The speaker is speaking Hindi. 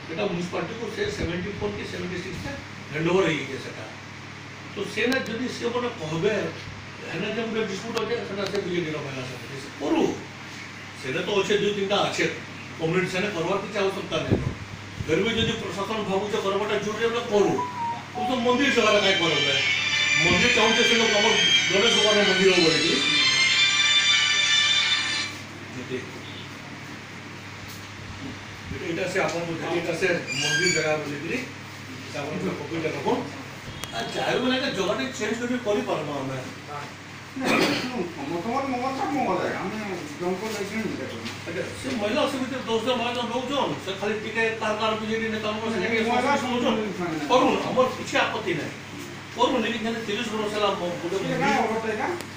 एटा म्युनिसिपालिटी को से 74 की 76 से हैंडओवर है ये सेटा तो सेना जदि से मन कहबे हेना जे हम डिस्प्यूट होचे सेना से बिजे दिनो महिला से करू सेना तो अच्छे 2-3टा अच्छे कम्युनिटी सेना करवार की आवश्यकता नहीं फिर भी जदि प्रशासन भावुचे करवाटा जरूरी है करू तो मंदिर जगह काय करबे मंदिर चाहूचे से लोग हमर गणेश भगवान मंदिर हो बोले कि एटा से अपन एटा से मंदिर जगह बोले कि अपन को कॉपी टा रखो चाहे बोले कि जगह चेंज करके करि परनो हम मोटमोट मोमत सब मोमत है हम जंको लेकिन अच्छा से महिला समिति दोस्त महिला लोग जोन से खाली टिके कार बिजेडी ने काम से के करू हमर पीछे आपत्ति नहीं करू लेकिन 30 वर्ष ला ये ना होता है